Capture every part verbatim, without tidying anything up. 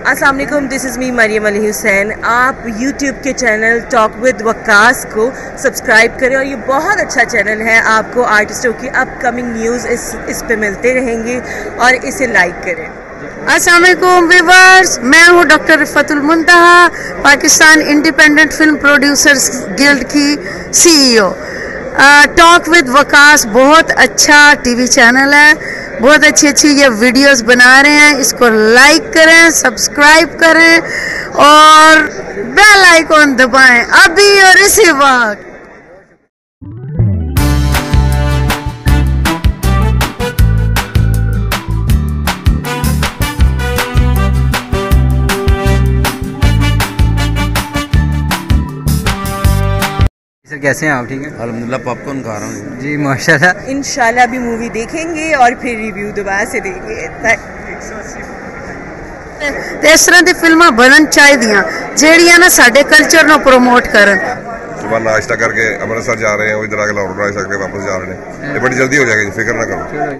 अस्सलाम वालेकुम, this is me Mariam Ali Hussain. आप यूट्यूब के चैनल टॉक विद वकास को सब्सक्राइब करें और ये बहुत अच्छा चैनल है। आपको आर्टिस्टों की अपकमिंग न्यूज़ इस इस पे मिलते रहेंगे और इसे लाइक करें। अस्सलाम वालेकुम व्यूअर्स, मैं हूँ doctor Riffatul Muntaha, Pakistan independent film producers guild की सीईओ। टॉक विद वकास बहुत अच्छा टीवी चैनल है, बहुत अच्छी अच्छी ये वीडियोस बना रहे हैं। इसको लाइक करें, सब्सक्राइब करें और बेल आइकॉन दबाएं अभी और इसी वक्त। सर कैसे हैं आप? ठीक है अल्हम्दुलिल्लाह, पॉपकॉर्न खा रहा हूँ जी माशाल्लाह। इंशाल्लाह भी मूवी देखेंगे और फिर रिव्यू दोबारा से देंगे। इस तरह की फिल्मां बनन चाहिए जेड़ियां ना साडे कल्चर नूं प्रमोट करन। सुबह नाश्ता करके अमृतसर जा रहे हैं, वो इधर आके लाहौर ड्राइव करके वापस जा रहे हैं। ये बड़ी जल्दी हो जाएगी, फिक्र ना करो।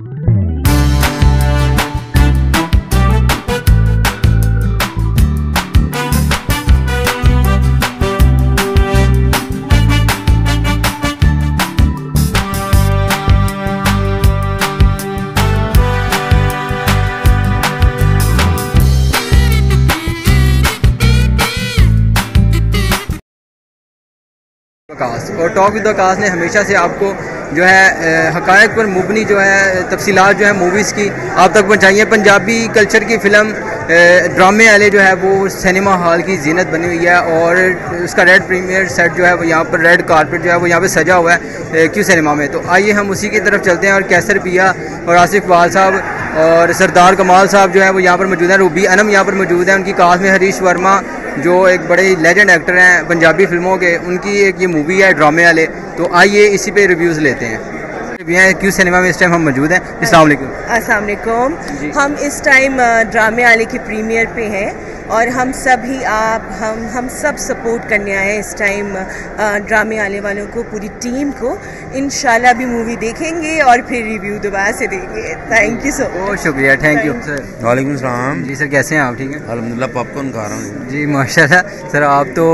वकास और टॉक विद वकास ने हमेशा से आपको जो है हकायक पर मुबनी जो है तफसीलात जो है मूवीज़ की आप तक पहुँचाई है। पंजाबी कल्चर की फ़िल्म ड्रामे वाले जो है वो सिनेमा हॉल की जीनत बनी हुई है और उसका रेड प्रीमियर सेट जो है वो यहाँ पर रेड कारपेट जो है वो यहाँ पे सजा हुआ है क्यू सिनेमा में। तो आइए हम उसी की तरफ चलते हैं और कैसर पिया और आसिफ इकबाल साहब और सरदार कमाल साहब जो है वो यहाँ पर मौजूद हैं। रूबी अनम यहाँ पर मौजूद है, उनकी कास्ट में हरीश वर्मा जो एक बड़े लेजेंड एक्टर हैं पंजाबी फिल्मों के, उनकी एक ये मूवी है ड्रामे वाले। तो आइए इसी पे रिव्यूज़ लेते हैं। क्यू सिनेमा में इस टाइम हम मौजूद हैं। अस्सलाम वालेकुम। अस्सलाम वालेकुम। हम इस टाइम ड्रामे वाले की प्रीमियर पे हैं और हम सभी आप हम हम सब सपोर्ट करने आए हैं इस टाइम ड्रामे वाले वालों को, पूरी टीम को। इंशाल्लाह भी मूवी देखेंगे और फिर रिव्यू दोबारा से देंगे। Thank you so much. बहुत शुक्रिया, थैंक यू सर। वालेकुम सलाम जी सर कैसे हैं आप? ठीक है अल्हम्दुलिल्लाह, पॉपकॉर्न खा रहा हूँ जी माशाल्लाह। सर आप तो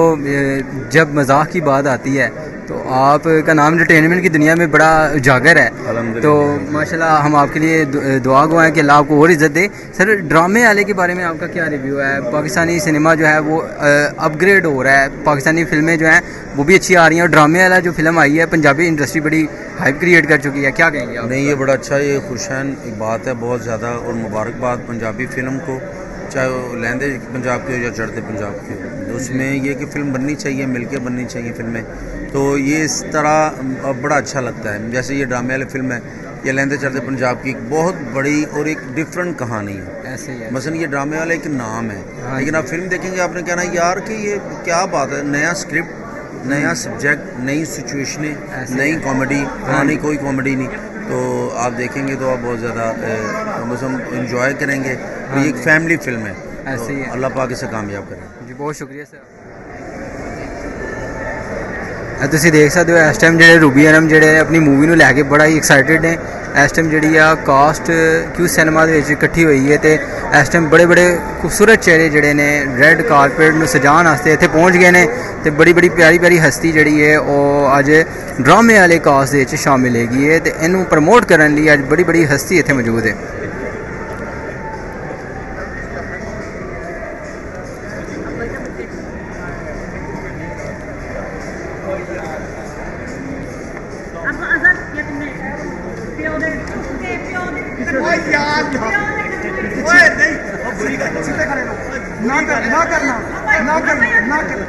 जब मजाक की बात आती है तो आपका नाम एंटरटेनमेंट की दुनिया में बड़ा उजागर है, तो माशाल्लाह हम आपके लिए दुआ गो हैं कि अल्लाह आपको और इज़्ज़त दे। सर ड्रामे वाले के बारे में आपका क्या रिव्यू है? पाकिस्तानी सिनेमा जो है वो अपग्रेड हो रहा है, पाकिस्तानी फिल्में जो हैं वो भी अच्छी आ रही हैं और ड्रामे वाला जो फिल्म आई है पंजाबी इंडस्ट्री बड़ी हाइप क्रिएट कर चुकी है, क्या कहेंगे आप? नहीं, ये बड़ा अच्छा, ये खुशाइन एक बात है बहुत ज़्यादा, और मुबारकबाद पंजाबी फ़िल्म को, चाहे वो लहंदे पंजाब की हो या चढ़ते पंजाब की हो। तो उसमें ये कि फ़िल्म बननी चाहिए, मिलके बननी चाहिए फिल्में। तो ये इस तरह बड़ा अच्छा लगता है। जैसे ये ड्रामे वाली फिल्म है, ये लहंदे चढ़ते पंजाब की एक बहुत बड़ी और एक डिफरेंट कहानी है। ऐसे ही है। मसलन ये ड्रामे वाला एक नाम है, हाँ, लेकिन आप फिल्म देखेंगे आपने कहना यार कि ये क्या बात है, नया स्क्रिप्ट, नया सब्जेक्ट, नई सिचुएशनें, नई कॉमेडी, पुरानी कोई कॉमेडी नहीं। तो आप देखेंगे तो आप बहुत ज़्यादा बस हम इंजॉय करेंगे। ये एक फैमिली फिल्म है, ऐसे ही है। अल्लाह पाक इसे कामयाब करें जी। बहुत शुक्रिया सर। तुसीं देख सकते हो इस टाइम जेह्ड़े रूबी अनम जेह्ड़े अपनी मूवी नूं लैके बड़ा ही एक्साइटेड ने। इस टाइम जिहड़ी आ कास्ट क्यू सिनेमा दे विच इकट्ठी होई है ते इस टाइम बड़े बड़े खूबसूरत चेहरे जिहड़े ने रेड कारपेट नूं सजाउण वास्ते इत्थे पहुंच गए ने ते बड़ी बड़ी प्यारी प्यारी हस्ती जिहड़ी है ओह अज ड्रामे वाले कास्ट दे विच शामिल हैगी है ते इहनूं प्रमोट करन लई अज बड़ी बड़ी हस्ती इत्थे मौजूद है। ना करना ना करना ना करना ना करना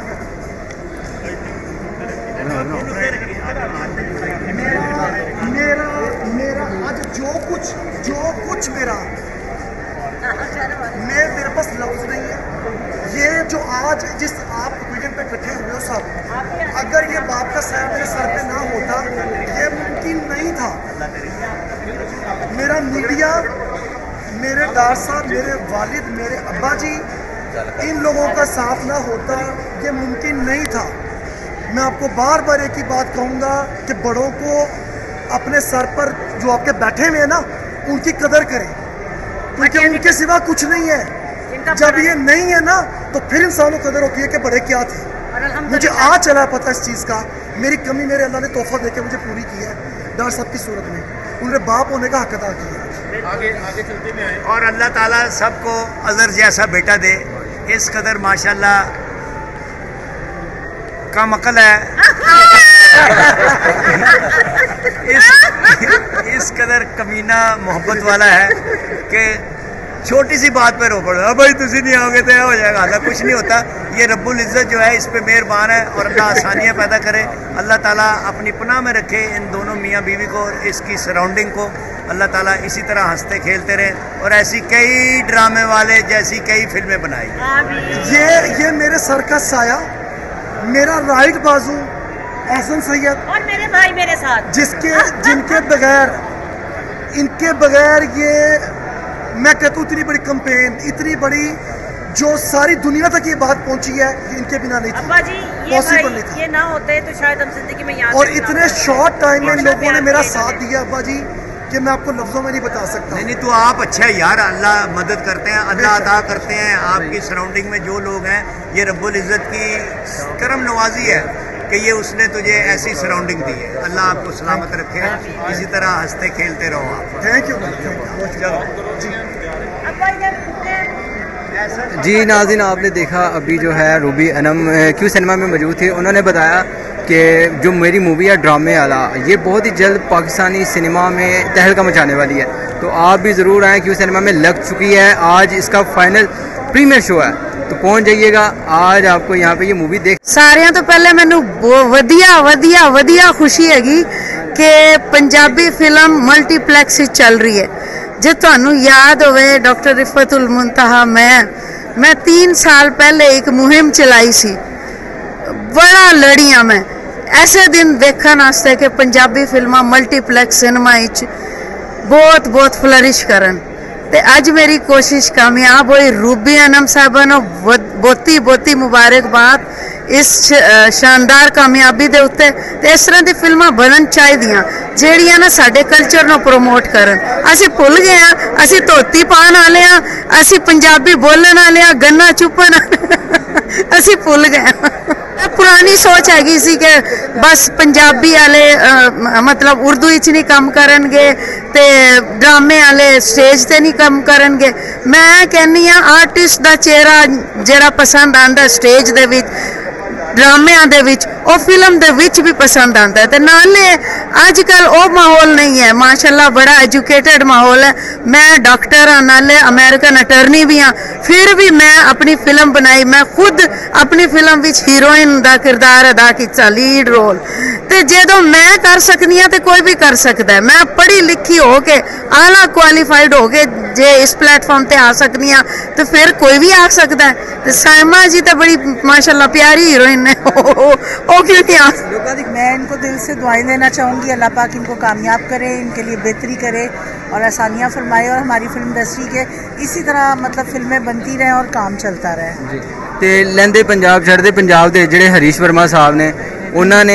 मेरा मेरा आज जो कुछ जो कुछ मेरा मैं मेरे पास लफ्ज नहीं है। ये जो आज जिस आप मीडियम पे इकट्ठे हुए हो सब, अगर ये बाप का सर मेरे सर पे ना होता ये मुमकिन नहीं था। मेरा मीडिया, मेरे डॉक्टर साहब, मेरे वालिद, मेरे अब्बा जी, इन लोगों का साथ ना होता ये मुमकिन नहीं था। मैं आपको बार बार एक ही बात कहूँगा कि बड़ों को अपने सर पर जो आपके बैठे हुए हैं ना, उनकी कदर करें, क्योंकि उनके सिवा कुछ नहीं है। जब ये नहीं है ना तो फिर इंसानों को कदर होती है कि बड़े क्या थे। मुझे आज चला पता इस चीज़ का, मेरी कमी मेरे अल्लाह ने तोहफा देके मुझे पूरी की है डॉक्टर साहब की सूरत में, उन्होंने बाप होने का हक अदा किया। आगे आगे चलते में आए और अल्लाह ताला सबको अजर जैसा बेटा दे। इस कदर माशाल्लाह कम अकल है इस इस कदर कमीना मोहब्बत वाला है कि छोटी सी बात पे रो पड़ो, भाई तुसी नहीं आओगे तो हो जाएगा। अल्लाह कुछ नहीं होता, ये रब्बुल इज़्ज़त जो है इस पे मेहरबान है और अल्लाह आसानियाँ पैदा करे। अल्लाह ताला अपनी पनाह में रखे इन दोनों मियाँ बीवी को और इसकी सराउंडिंग को। अल्लाह ताला इसी तरह हंसते खेलते रहे और ऐसी कई ड्रामे वाले जैसी कई फिल्में बनाई। ये ये मेरे सर का साया, मेरा राइट बाजू एहसन सैयद और मेरे भाई मेरे साथ, जिसके जिनके बगैर इनके बगैर ये मैं कहता हूँ इतनी बड़ी कंपेन, इतनी बड़ी जो सारी दुनिया तक ये बात पहुंची है, इनके बिना नहीं थी। अब्बा जी ये भाई ये ना होते तो शायद हम जिंदगी में याद और इतने शॉर्ट टाइम में लोगों ने मेरा साथ दिया अब्बा जी कि मैं आपको लफ्जों में नहीं बता सकता। नहीं नहीं तो आप अच्छा है यार, अल्लाह मदद करते हैं, अल्लाह अता करते हैं। आपकी सराउंडिंग में जो लोग हैं ये रब्बुल इज़्ज़त की करम नवाजी है कि ये उसने तुझे ऐसी सराउंडिंग दी है। अल्लाह आपको सलामत रखे, इसी तरह हंसते खेलते रहो आप। Thank you. चलो जी नाज़रीन, आपने देखा अभी जो है रूबी अनम क्यों सिनेमा में मौजूद थे। उन्होंने बताया कि जो मेरी मूवी है ड्रामे वाला, ये बहुत ही जल्द पाकिस्तानी सिनेमा में तहलका मचाने वाली है। तो आप भी ज़रूर आएँ, क्यों सिनेमा में लग चुकी है, आज इसका फाइनल प्रीमियर शो है, तो पहुंच जाइएगा। आज आपको यहाँ पे ये मूवी देख सारिਆਂ ਤੋਂ ਪਹਿਲੇ ਮੈਨੂੰ ਵਧੀਆ ਵਧੀਆ ਵਧੀਆ ਖੁਸ਼ੀ ਹੈਗੀ ਕਿ ਪੰਜਾਬੀ ਫਿਲਮ ਮਲਟੀਪਲੈਕਸ ਵਿੱਚ ਚੱਲ ਰਹੀ ਹੈ। ਜੇ ਤੁਹਾਨੂੰ ਯਾਦ ਹੋਵੇ ਡਾਕਟਰ ਰਿਫਤੁਲ ਮੁੰਤਹਾ ਮੈਂ मैं तीन साल पहले एक मुहिम चलाई सी, बड़ा लड़िया मैं ऐसे दिन देखने वास्ते कि पंजाबी फिल्मां मल्टीप्लैक्स सिनेमा बहुत बहुत फ्लरिश करन ते अज मेरी कोशिश कामयाब हुई। रूबी अनम साहबा नूं बहुती बहुती मुबारकबाद इस शानदार कामयाबी दे उत्ते। ते इस तरह दी फिल्मां बनन चाहिदियां ਜਿਹੜੀਆਂ ना साडे कल्चर नूं प्रमोट करन। असीं भुल गए हां, असीं धोती पाउण वाले हां, असीं पंजाबी बोलण वाले हां, गन्ना चुपण असीं भुल गए हां। पुरानी सोच हैगी सी कि बस पंजाबी वाले मतलब उर्दू विच नहीं काम करनगे ते ड्रामे वाले स्टेज ते नहीं काम करनगे। मैं कहनी हां आर्टिस्ट दा चेहरा जिहड़ा पसंद आंदा स्टेज दे विच ड्रामिया दे विच ओ फिल्म दे विच भी पसंद आता है। तो नाले अजकल वो माहौल नहीं है, माशाल्लाह बड़ा एजुकेटेड माहौल है। मैं डॉक्टर हाँ, नाले अमेरिकन अटर्नी भी हाँ, फिर भी मैं अपनी फिल्म बनाई। मैं खुद अपनी फिल्म विच हीरोइन का किरदार अदा किया, लीड रोल। तो जो मैं कर सकनी हाँ तो कोई भी कर सकता है। मैं पढ़ी लिखी हो के आला क्वालीफाइड हो के जे इस प्लेटफॉर्म ते आ सकनी हाँ तो फिर कोई भी आ सकता है। तो साइमा जी तो बड़ी माशाल्लाह प्यारी हीरोइन है, ओ क्यों नहीं आ। मैं इनको दिल से दुआएं देना चाहूँगी, अल्लाह पाक इनको कामयाब करे, इनके लिए बेहतरी करे और आसानियाँ फरमाए और हमारी फिल्म इंडस्ट्री के इसी तरह मतलब फिल्में बनती रहें और काम चलता रहे। तो लैंदे पंजाब छड़ते पंजाब के जोड़े हरीश वर्मा साहब ने उन्होंने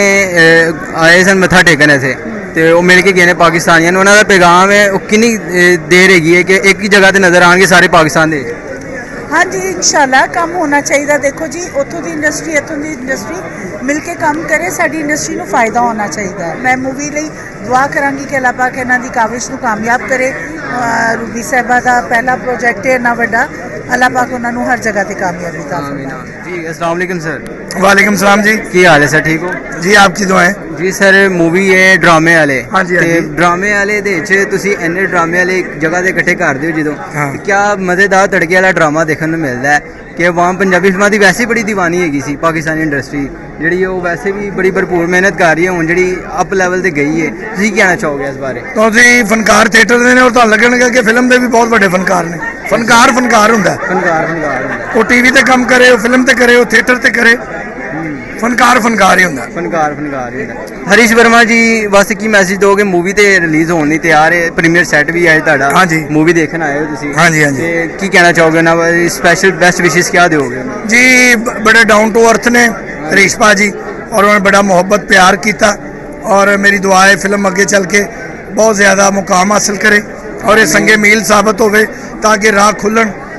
आए सन मत्था टेकने थे तो मिल के गए पाकिस्तानियों। उन्होंने का पैगाम है वो कितनी देर हैगी है कि एक ही जगह से नज़र आएंगे सारे पाकिस्तान के। हाँ जी इंशाल्लाह काम होना चाहिए। देखो जी उतों की इंडस्ट्री इतों की इंडस्ट्री मिल के काम करे, साड़ी इंडस्ट्री को फायदा होना चाहिए। मैं मूवी लिए दुआ करांगी कि अल्लाह पाक इन्हां दी काविश को कामयाब करे। रूबी साहबा का पहला प्रोजेक्ट है इन्ना वड्डा, अल्लाह पाक उन्होंने हर जगह से कामयाबी दा जी। अस्सलाम वालेकुम सर। वालेकुम सलाम जी, की हाल है सर? ठीक हो जी, आपकी दुआएं जी। सर मूवी है ड्रामे वाले, हाँ जी, हाँ जी। ड्रामे वाले दे च तुसी इन्ने ड्रामे वाले जगह से इकट्ठे करदे हो जो, हाँ। क्या मजेदार तड़के वाला ड्रामा देखने को मिलता है कि वहाँ पंजाबी फिल्मों की वैसे बड़ी दीवानी हैगी सी। पाकिस्तानी इंडस्ट्री जी वो वैसे भी बड़ी भरपूर मेहनत कर रही है, हुण जी अप लैवल से गई है। तुसीं कहना चाहोगे इस बारे? तो जी फनकार थिएटर ने और तुहानूं लगणगा कि फिल्म के भी बहुत बड़े फनकार ने। फनकार फनकार हुंदा, फनकार फनकार हुंदा। वो टीवी ते काम करे, वो फिल्म ते करे, वो थिएटर ते करे, फनकार फनकार ही हुंदा। फनकार फनकार ही हुंदा। हरीश वर्मा जी वास्ते की मैसेज दोगे? मूवी ते रिलीज होने नहीं तैयार है, प्रीमियर सेट भी है तुहाडा। हाँ जी, मूवी देखने आए हो तुसीं? हाँ जी, हाँ जी। की कहना चाहोगे ना, स्पेशल बेस्ट विशेस क्या दोगे जी? बड़े डाउन टू अर्थ ने हरीश भाजी और उन्होंने बड़ा मोहब्बत प्यार किया और मेरी दुआ है फिल्म अगे चल के बहुत ज़्यादा मुकाम हासिल करे और ये संगे मील साबित होवे ताकि राह खुलन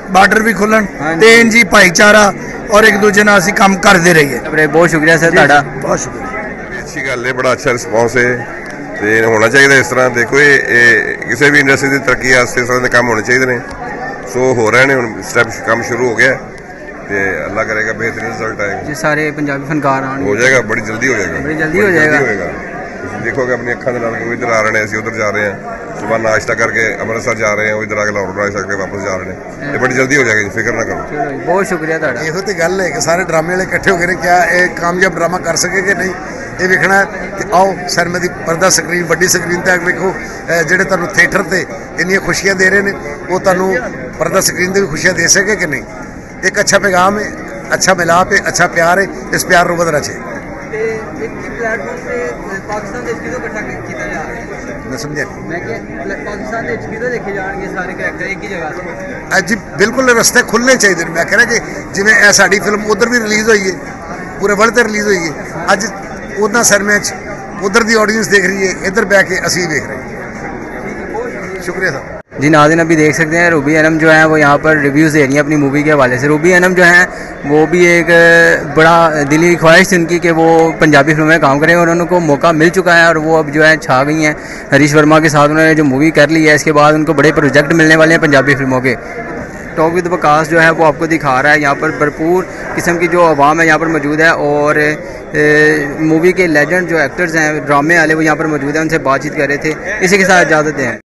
ਬਾਰਡਰ ਵੀ ਖੁੱਲਣ ਤੇ ਇੰਜ ਹੀ ਭਾਈਚਾਰਾ ਔਰ ਇੱਕ ਦੂਜੇ ਨਾਲ ਅਸੀਂ ਕੰਮ ਕਰਦੇ ਰਹੀਏ। ਬਹੁਤ ਸ਼ੁਕਰੀਆ ਸਰ ਤੁਹਾਡਾ। ਬਹੁਤ ਸ਼ੁਕਰੀਆ। ਅੱਛੀ ਗੱਲ ਹੈ, ਬੜਾ ਅੱਛਾ ਰਿਸਪੌਂਸ ਹੈ ਤੇ ਹੋਣਾ ਚਾਹੀਦਾ ਇਸ ਤਰ੍ਹਾਂ। ਦੇਖੋ ਇਹ ਕਿਸੇ ਵੀ ਇੰਡਸਟਰੀ ਦੀ ਤਰੱਕੀ ਵਾਸਤੇ ਇਸ ਤਰ੍ਹਾਂ ਦੇ ਕੰਮ ਹੋਣੇ ਚਾਹੀਦੇ ਨੇ। ਸੋ ਹੋ ਰਹੇ ਨੇ, ਹੁਣ ਸਟੈਪ ਕੰਮ ਸ਼ੁਰੂ ਹੋ ਗਿਆ ਤੇ ਅੱਲਾ ਕਰੇਗਾ बेहतरीन रिजल्ट आएगा जी। सारे पंजाबी फनकार आने हो जाएगा, बड़ी जल्दी हो जाएगा, बड़ी जल्दी हो जाएगा। तुम देखोगे अपनी अखा के नाल इधर आ रहे हैं, ਅਸੀਂ उधर जा रहे हैं, सुबह नाश्ता करके अमृतसर जा रहे हैं, इधर आके लाहौर ड्राइव करके वापस जा रहे हैं। ये बड़ी जल्दी हो जाएगा, फिक्र ना करो। बहुत शुक्रिया ਤੁਹਾਡਾ। ਇਹੋ ਤੇ ਗੱਲ ਹੈ ਕਿ ਸਾਰੇ ਡਰਾਮੇ ਵਾਲੇ ਇਕੱਠੇ ਹੋ ਗਏ ਨੇ, ਕਿਆ ਇਹ ਕਾਮਯਾਬ ਡਰਾਮਾ ਕਰ ਸਕੇ ਕਿ ਨਹੀਂ, ਇਹ ਵੇਖਣਾ। ਤੇ ਆਓ ਸਿਨੇਮਾ ਦੀ ਪਰਦਾ ਸਕਰੀਨ, ਵੱਡੀ ਸਕਰੀਨ ਤੇ ਆ ਕੇ ਵੇਖੋ। ਜਿਹੜੇ ਤੁਹਾਨੂੰ ਥੀਏਟਰ ਤੇ ਇੰਨੀਆਂ ਖੁਸ਼ੀਆਂ ਦੇ ਰਹੇ ਨੇ, ਉਹ ਤੁਹਾਨੂੰ ਪਰਦਾ ਸਕਰੀਨ ਤੇ ਵੀ ਖੁਸ਼ੀਆਂ ਦੇ ਸਕੇ ਕਿ ਨਹੀਂ। एक अच्छा पैगाम है, अच्छा मिलाप है, अच्छा प्यार है, इस प्यार को बदलना चाहिए। मैं समझा जी, बिल्कुल रस्ते खुलने चाहिए। मैं कह रहा कि जिवें साडी फिल्म उधर भी रिलीज़ हुई है, पूरे वर्ल्ड से रिलीज़ हुई है, अज उन्होंने सिनेमा उधर की ऑडियंस देख रही है, इधर बह के असी देख रहे हैं। शुक्रिया सर। जी नाज़रीन, अभी देख सकते हैं रूबी अनम जो है वो यहाँ पर रिव्यूज़ दे रही हैं अपनी मूवी के हवाले से। रूबी अनम जो है वो भी एक बड़ा दिली ख्वाहिश थी उनकी कि वो पंजाबी फिल्मों में काम करें और उनको मौका मिल चुका है और वो अब जो है छा गई हैं। हरीश वर्मा के साथ उन्होंने जो मूवी कर ली है, इसके बाद उनको बड़े प्रोजेक्ट मिलने वाले हैं पंजाबी फिल्मों के। टॉक विद वकास जो है वो आपको दिखा रहा है, यहाँ पर भरपूर किस्म की जो आवाम है यहाँ पर मौजूद है और मूवी के लेजेंड जो एक्टर्स हैं, ड्रामे वाले, वो यहाँ पर मौजूद हैं, उनसे बातचीत कर रहे थे। इसी के साथ इजाज़त दें।